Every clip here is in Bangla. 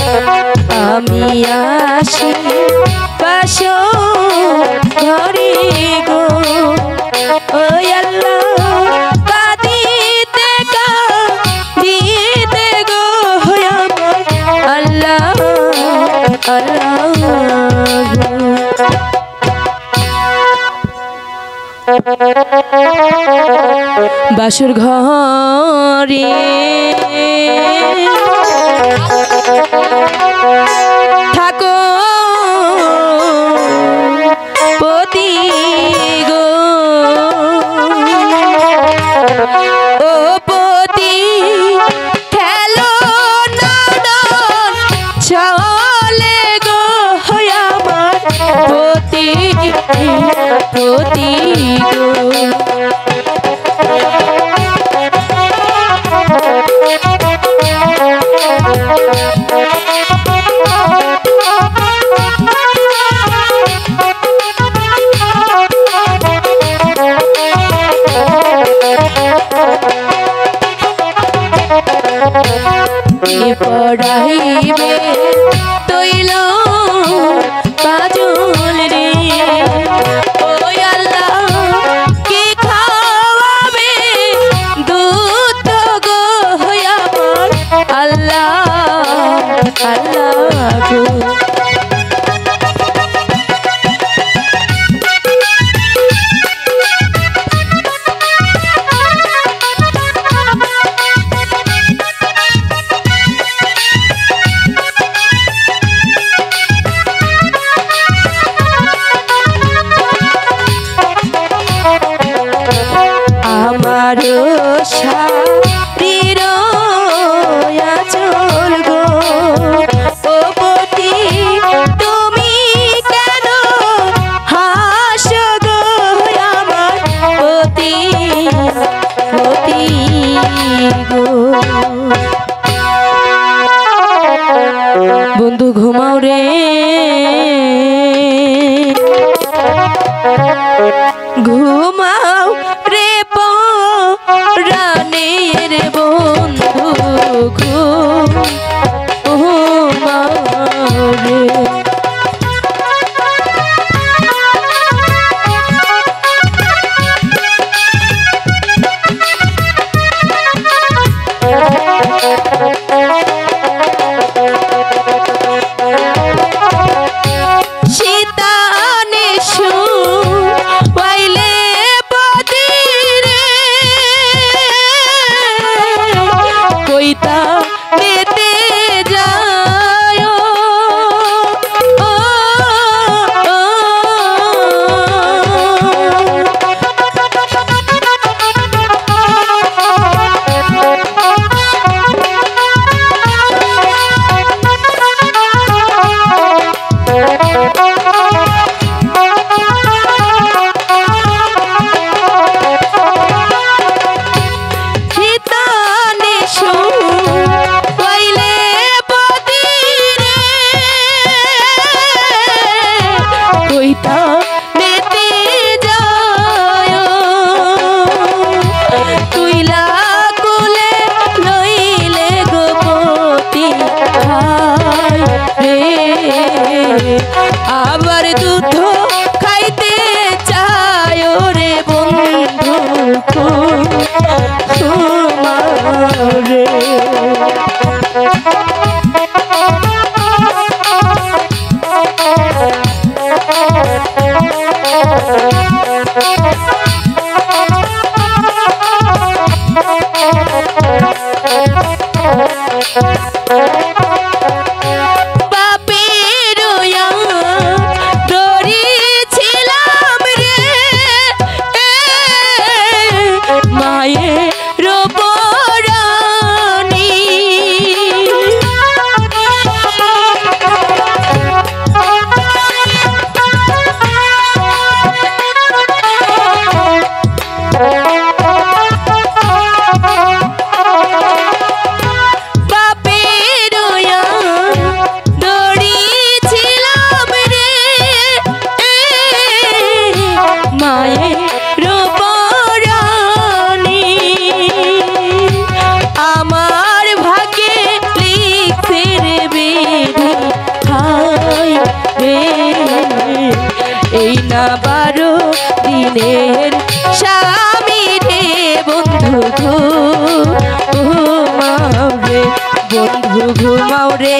আমি আসি পাশো ঘরে গো ও আল্লাহ কাঁদিতে কাঁদিতে গো আমার আল্লাহ আল্লাহ বাসুর ঘরে থাকো পতি গো ও পতি খেলো নাদন চলে গো আমার পতি পতি গো পড়াইবে তৈল কাজল রে ও আল্লাহ কে খাওয়াবে দুধ গো আমার আল্লাহ আল্লাহ গো শারীর আচল গো ও পতি তুমি কেন হাসো গো আমার পতি পতি গো বন্ধু ঘুমাও রে ঘুমাও রে রানের বন্ধু ঘুমাও রে আবার দুধ খাইতে চায় রে বন্ধু রে বাপের দরি দিনের স্বামী রে বন্ধু ঘুমাও রে বন্ধু ঘুমাও রে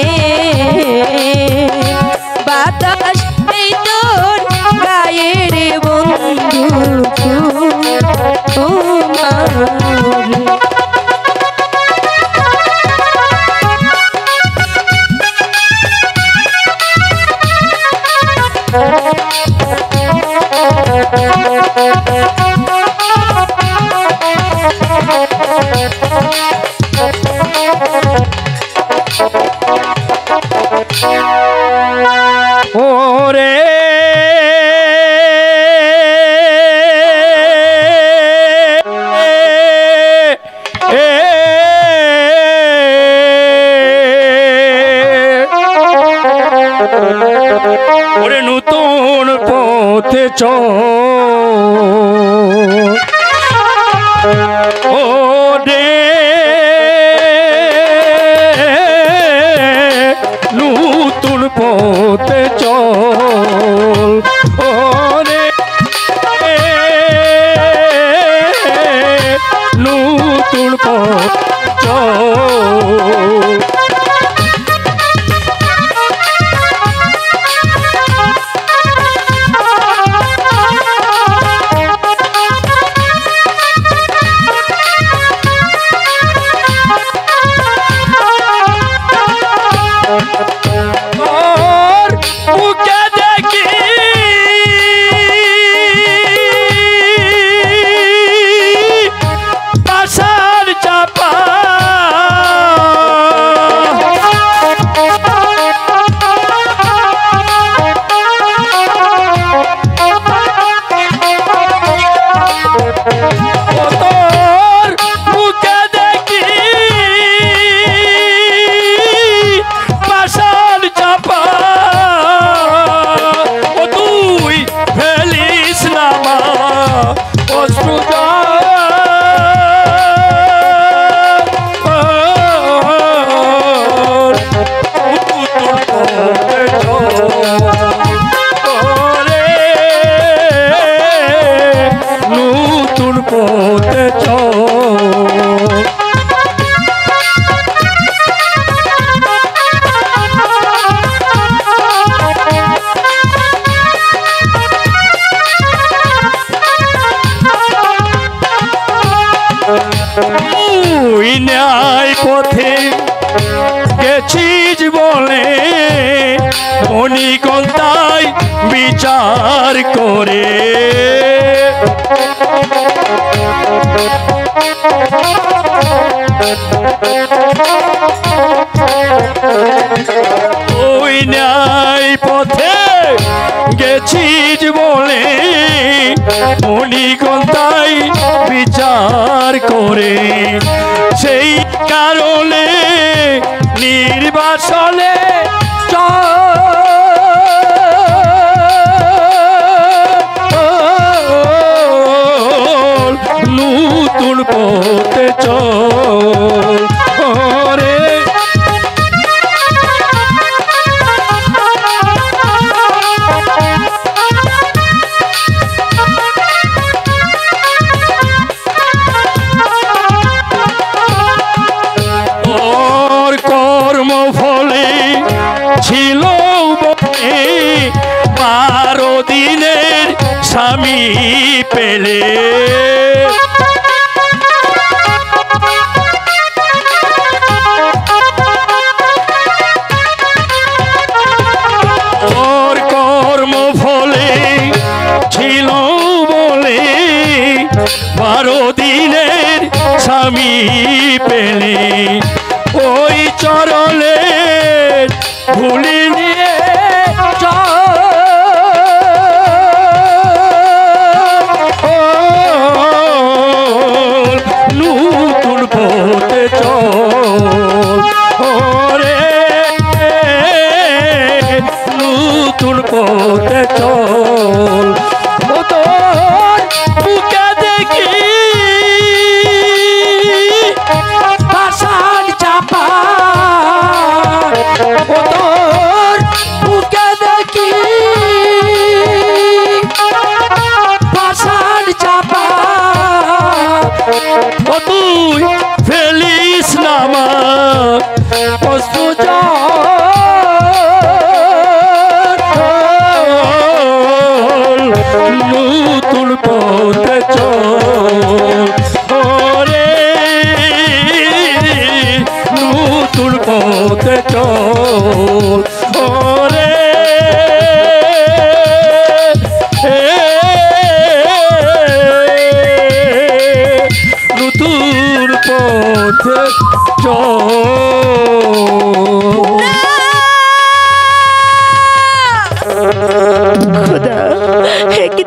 বাতাস এই তোর গায়ে রে বন্ধু ঘুমাও রে। ওরে ওরে নতুন পথে চল ওরে নতুন পথে চল ওরে নতুন পথ চল ন্যায় পথে গেছিস বলে মণিকন্তায় বিচার করে ওই ন্যায় পথে গেছিস বলে মণিকন্তায় বিচার করে সেই কারণে নির্বাসনে নতুন পথে চল রে ছিল 12 দিনের স্বামী পেলে ওর কর্ম ফলে ছিল বলে 12 দিনের স্বামী পেলে ওই চরলে ভুলি নিয়ে নতুন পথে চল রে নতুন পথে চল ও তোর বুকে দেখি পাষাণ চাপা ও তোর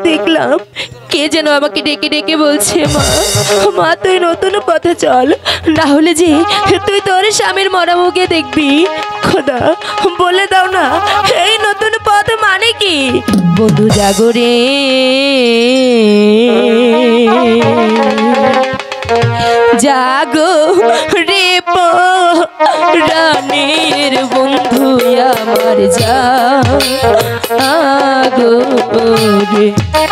দেখলাম কে যেন আমাকে ডেকে ডেকে বলছে, মা মা তুই নতুন পথে চল, না হলে যে তুই তোর স্বামীর মরা মুখে দেখবি। খোদা বলে দাও না এই নতুন পথ মানে কি? বন্ধু জাগরে জাগো রে রানীর বন্ধু আমার জাগো রে।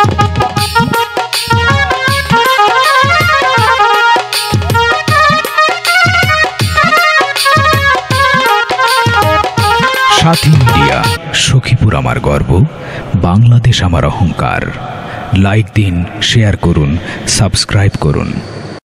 সাথী মিডিয়া, সখীপুর আমার গর্ব, বাংলাদেশ আমার অহংকার। লাইক দিন, শেয়ার করুন, সাবস্ক্রাইব করুন।